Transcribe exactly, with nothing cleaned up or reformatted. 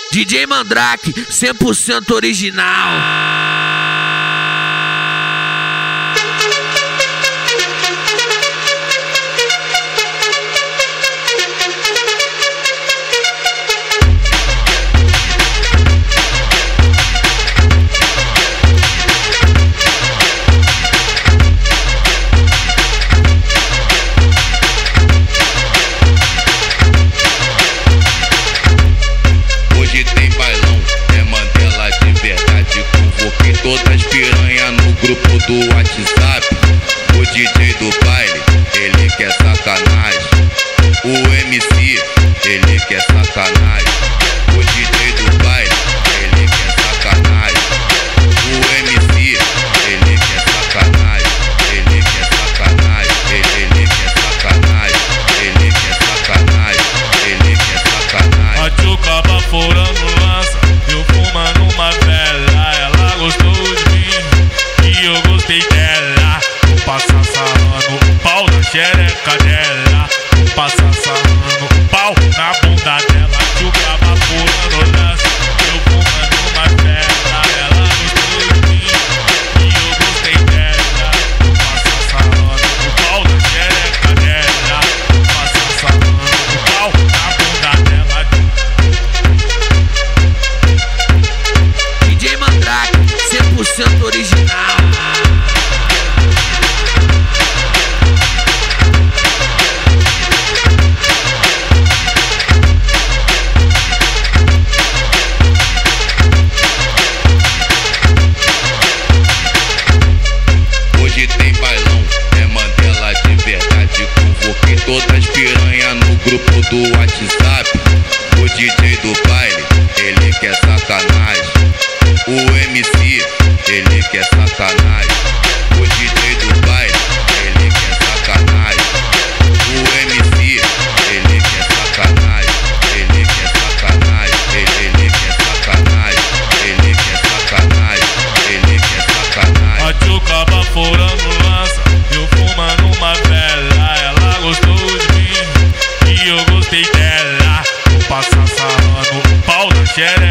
D J Mandrake, cem por cento original. Hoje tem bailão, é Mandela de verdade. Convoquei todas as piranha no grupo do WhatsApp. O D J do baile, ele quer sacanagem. O M C, ele quer sacanagem. O D J do baile, ele quer sacanagem. O M C, ele quer sacanagem. Ele quer sacanagem, ele, ele quer sacanagem. Ele quer sacanagem, ele quer sacanagem. A tchuca baforando lança, eu fumando uma vela. Ela gostou de mim e eu gostei dela. Vou passar sarrando o pau na xereca dela. Vou passar sarrando o pau na bunda dela. A tchuca baforando lança, eu fumando uma vela. Ela gostou de mim e eu gostei dela. Vou passar sarrando o pau na xereca dela. Vou passar sarrando o pau na bunda dela. D J Mandrake, cem por cento original. Hoje tem bailão, é Mandela de verdade. Convoquei todas as piranha no grupo do WhatsApp. O D J do baile, ele quer sacanagem. O M C, ele quer sacanagem. O D J do baile, ele quer sacanagem. O M C, ele quer sacanagem. Ele quer sacanagem, ele, ele quer sacanagem. Ele quer sacanagem, ele quer sacanagem. A tchuca baforando lança, eu fumando uma vela. Ela gostou de mim e eu gostei dela. Vou passar sarrando o pau na xereca